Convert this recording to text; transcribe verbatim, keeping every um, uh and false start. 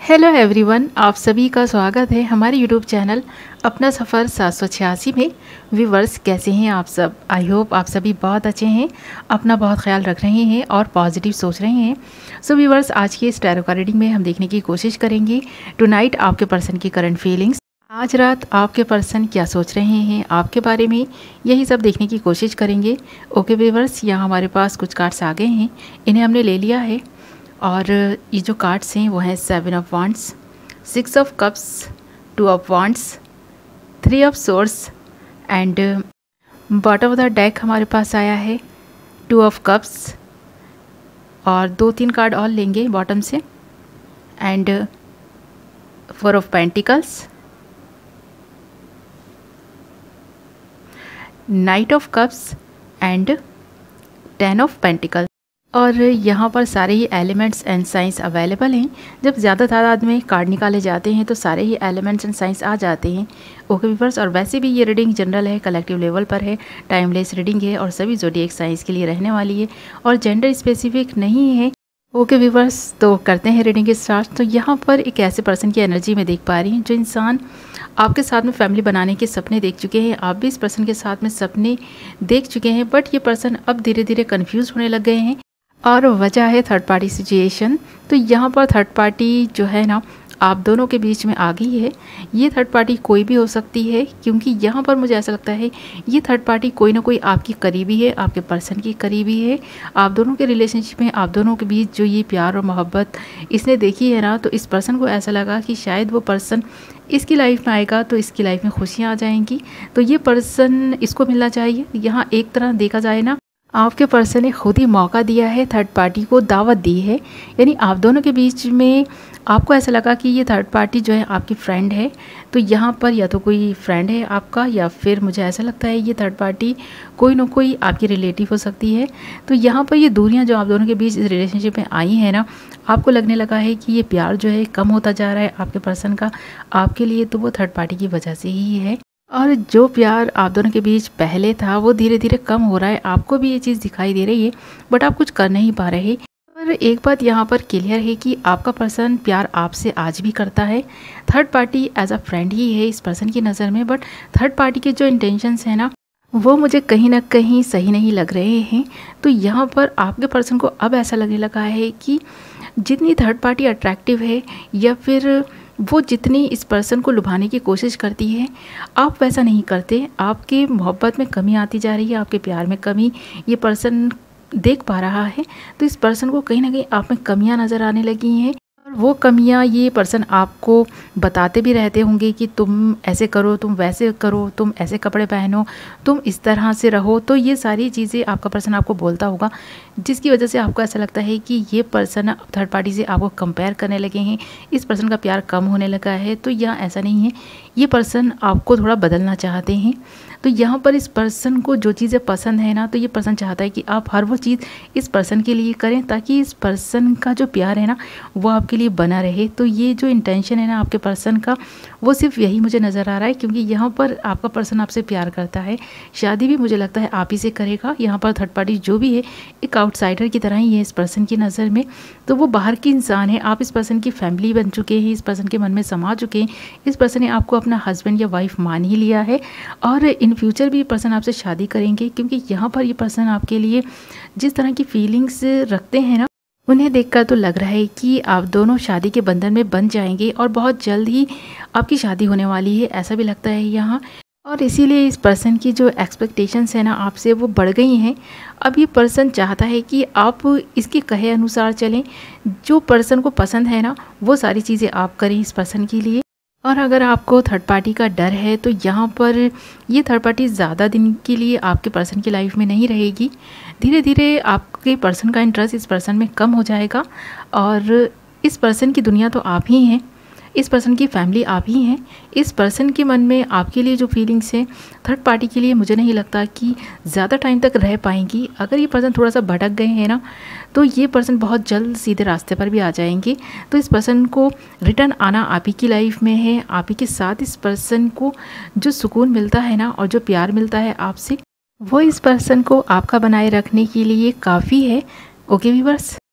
Hello everyone, आप सभी का स्वागत है हमारे यूट्यूब चैनल अपना सफ़र सात सौ छियासी में। व्यूवर्स, कैसे हैं आप सब? आई होप आप सभी बहुत अच्छे हैं, अपना बहुत ख्याल रख रहे हैं और पॉजिटिव सोच रहे हैं। सो so, व्यूवर्स, आज की इस टैरो कार्ड रीडिंग में हम देखने की कोशिश करेंगे टुनाइट आपके पर्सन की करंट फीलिंग्स। आज रात आपके पर्सन क्या सोच रहे हैं आपके बारे में, यही सब देखने की कोशिश करेंगे। ओके व्यूवर्स, यहाँ हमारे पास कुछ कार्ड्स आ गए हैं, इन्हें हमने ले लिया है। और ये जो कार्ड्स हैं वो हैं seven of wands, six of cups, two of wands, three of swords and bottom of the deck हमारे पास आया है टू ऑफ कप्स। और दो तीन कार्ड और लेंगे बॉटम से and four of pentacles, knight of cups and ten of pentacles. और यहाँ पर सारे ही एलिमेंट्स एंड साइंस अवेलेबल हैं। जब ज़्यादा तादाद में कार्ड निकाले जाते हैं तो सारे ही एलिमेंट्स एंड साइंस आ जाते हैं। ओके व्यूअर्स, और वैसे भी ये रीडिंग जनरल है, कलेक्टिव लेवल पर है, टाइमलेस रीडिंग है और सभी ज़ोडिएक साइंस के लिए रहने वाली है और जेंडर स्पेसिफिक नहीं है। ओके व्यूअर्स, तो करते हैं रीडिंग के स्टार्ट। तो यहाँ पर एक ऐसे पर्सन की एनर्जी में देख पा रही हूँ जो इंसान आपके साथ में फैमिली बनाने के सपने देख चुके हैं। आप भी इस पर्सन के साथ में सपने देख चुके हैं, बट ये पर्सन अब धीरे धीरे कन्फ्यूज़ होने लग गए हैं और वजह है थर्ड पार्टी सिचुएशन। तो यहाँ पर थर्ड पार्टी जो है ना आप दोनों के बीच में आ गई है। ये थर्ड पार्टी कोई भी हो सकती है, क्योंकि यहाँ पर मुझे ऐसा लगता है ये थर्ड पार्टी कोई ना कोई आपकी करीबी है, आपके पर्सन की करीबी है। आप दोनों के रिलेशनशिप में, आप दोनों के बीच जो ये प्यार और मोहब्बत इसने देखी है ना, तो इस पर्सन को ऐसा लगा कि शायद वो पर्सन इसकी लाइफ में आएगा तो इसकी लाइफ में खुशियाँ आ जाएंगी। तो ये पर्सन इसको मिलना चाहिए। यहाँ एक तरह देखा जाए ना, आपके पर्सन ने खुद ही मौका दिया है, थर्ड पार्टी को दावत दी है। यानी आप दोनों के बीच में आपको ऐसा लगा कि ये थर्ड पार्टी जो है आपकी फ्रेंड है। तो यहाँ पर या तो कोई फ्रेंड है आपका, या फिर मुझे ऐसा लगता है ये थर्ड पार्टी कोई ना कोई आपकी रिलेटिव हो सकती है। तो यहाँ पर ये दूरियाँ जो आप दोनों के बीच इस रिलेशनशिप में आई हैं ना, आपको लगने लगा है कि ये प्यार जो है कम होता जा रहा है आपके पर्सन का आपके लिए, तो वो थर्ड पार्टी की वजह से ही है। और जो प्यार आप दोनों के बीच पहले था वो धीरे धीरे कम हो रहा है। आपको भी ये चीज़ दिखाई दे रही है, बट आप कुछ कर नहीं पा रहे। और एक बात यहाँ पर क्लियर है कि आपका पर्सन प्यार आपसे आज भी करता है। Third party as a friend ही है इस पर्सन की नज़र में, बट थर्ड पार्टी के जो इंटेंशंस हैं ना वो मुझे कहीं ना कहीं सही नहीं लग रहे हैं। तो यहाँ पर आपके पर्सन को अब ऐसा लगने लगा है कि जितनी थर्ड पार्टी अट्रैक्टिव है या फिर वो जितनी इस पर्सन को लुभाने की कोशिश करती है, आप वैसा नहीं करते। आपके मोहब्बत में कमी आती जा रही है, आपके प्यार में कमी ये पर्सन देख पा रहा है। तो इस पर्सन को कहीं ना कहीं आप में कमियां नज़र आने लगी हैं। और वो कमियां ये पर्सन आपको बताते भी रहते होंगे कि तुम ऐसे करो, तुम वैसे करो, तुम ऐसे कपड़े पहनो, तुम इस तरह से रहो। तो ये सारी चीज़ें आपका पर्सन आपको बोलता होगा, जिसकी वजह से आपको ऐसा लगता है कि ये पर्सन थर्ड पार्टी से आपको कंपेयर करने लगे हैं, इस पर्सन का प्यार कम होने लगा है। तो यहाँ ऐसा नहीं है, ये पर्सन आपको थोड़ा बदलना चाहते हैं। तो यहाँ पर इस पर्सन को जो चीज़ें पसंद है ना, तो ये पर्सन चाहता है कि आप हर वो चीज़ इस पर्सन के लिए करें ताकि इस पर्सन का जो प्यार है ना वो आपके लिए बना रहे। तो ये जो इंटेंशन है ना आपके पर्सन का, वो सिर्फ यही मुझे नज़र आ रहा है, क्योंकि यहाँ पर आपका पर्सन आपसे प्यार करता है। शादी भी मुझे लगता है आप ही से करेगा। यहाँ पर थर्ड पार्टी जो भी है एक आउटसाइडर की तरह ही है इस पर्सन की नज़र में। तो वो बाहर की इंसान है, आप इस पर्सन की फैमिली बन चुके हैं, इस पर्सन के मन में समा चुके हैं। इस पर्सन ने आपको अपना हस्बैंड या वाइफ मान ही लिया है और इन फ्यूचर भी ये पर्सन आपसे शादी करेंगे, क्योंकि यहाँ पर ये पर्सन आपके लिए जिस तरह की फीलिंग्स रखते हैं ना, उन्हें देखकर तो लग रहा है कि आप दोनों शादी के बंधन में बंध जाएंगे और बहुत जल्द ही आपकी शादी होने वाली है, ऐसा भी लगता है यहाँ। और इसीलिए इस पर्सन की जो एक्सपेक्टेशंस है ना आपसे वो बढ़ गई हैं। अब ये पर्सन चाहता है कि आप इसके कहे अनुसार चलें, जो पर्सन को पसंद है ना वो सारी चीज़ें आप करें इस पर्सन के लिए। और अगर आपको थर्ड पार्टी का डर है तो यहाँ पर ये थर्ड पार्टी ज़्यादा दिन के लिए आपके पर्सन की लाइफ में नहीं रहेगी। धीरे धीरे आपके पर्सन का इंटरेस्ट इस पर्सन में कम हो जाएगा और इस पर्सन की दुनिया तो आप ही हैं, इस पर्सन की फैमिली आप ही हैं। इस पर्सन के मन में आपके लिए जो फीलिंग्स हैं थर्ड पार्टी के लिए मुझे नहीं लगता कि ज़्यादा टाइम तक रह पाएंगी। अगर ये पर्सन थोड़ा सा भटक गए हैं ना, तो ये पर्सन बहुत जल्द सीधे रास्ते पर भी आ जाएंगे। तो इस पर्सन को रिटर्न आना आप ही की लाइफ में है। आप ही के साथ इस पर्सन को जो सुकून मिलता है ना और जो प्यार मिलता है आपसे, वो इस पर्सन को आपका बनाए रखने के लिए काफ़ी है। Okay viewers.